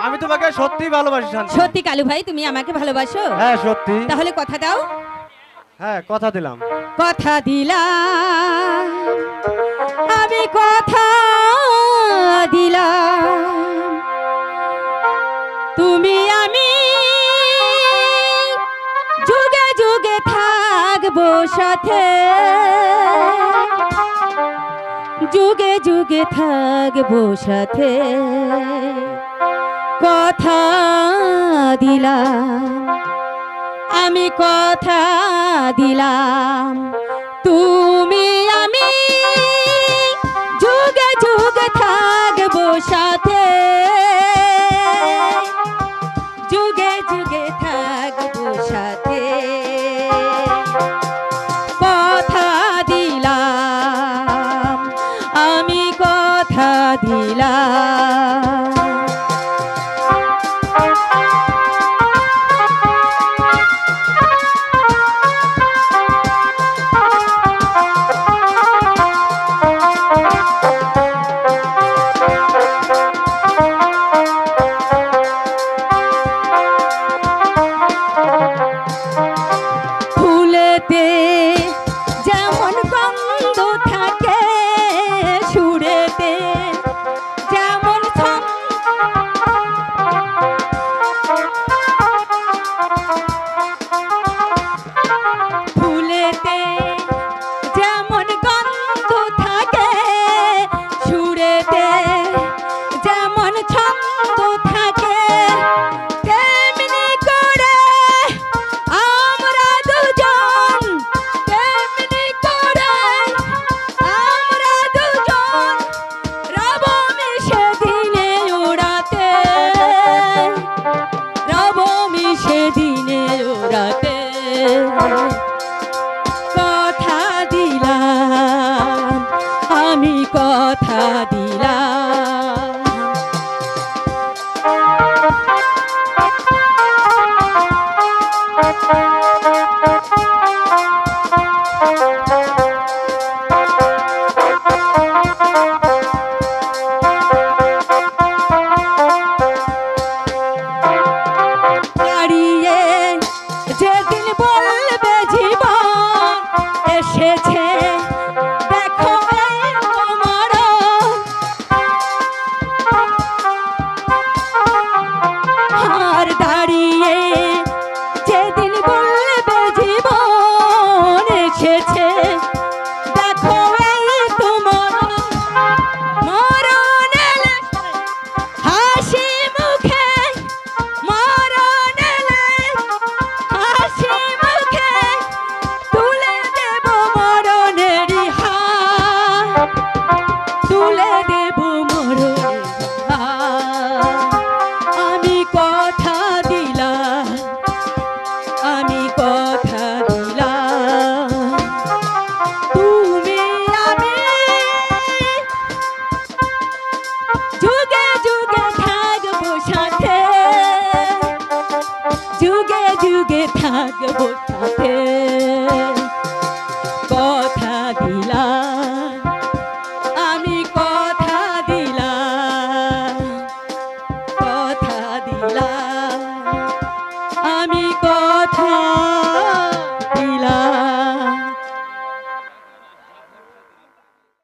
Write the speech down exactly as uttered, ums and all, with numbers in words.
আমি তোমাকে সত্যি ভালোবাসি শান্তি। সত্যি কালু ভাই তুমি আমাকে ভালোবাসো? হ্যাঁ সত্যি। তাহলে কথা দাও। হ্যাঁ কথা দিলাম। কথা দিলাম আমি, কথা দিলাম তুমি আমি যুগে যুগে থাকবো সাথে, যুগে যুগে থাকবো সাথে। কথা দিলাম আমি, কথা দিলাম তুমি আমি যুগে যুগে থাকবো সাথে, যুগে যুগে থাকবো সাথে। কথা দিলাম আমি, কথা দিলাম। ফুলেতে যেমন গন্ধ থাকে, সুরেতে যেমন ফুলেতে যেমন গন্ধ থাকে, সুরেতে যেমন ছন্দ থাকে, তেমনি করে আমরা দুজন, তেমনি করে আমরা দুজন রব মিশে দিনে ওড়াতে, রব মিশে দিনে ওড়াতে। কথা দিলাম আমি, কথা দিলাম। দাঁড়িয়ে যেদিন বলবে জীবন এসেছে, দেখো এই তোমার আর দাঁড়িয়ে যেদিন বলবে জীবন এসেছে, দেখো এই তোমার মরণ এলে হাসি মুখে, মরণ এলে হাসি মুখে তুলে দেব মরণেরই হাত, তুলে দেব মরণের হাত। আমি কথা দিলাম আমি, কথা দিলাম তুমি আমি যুগে যুগে থাকবো সাথে, যুগে যুগে থাকবো সাথে।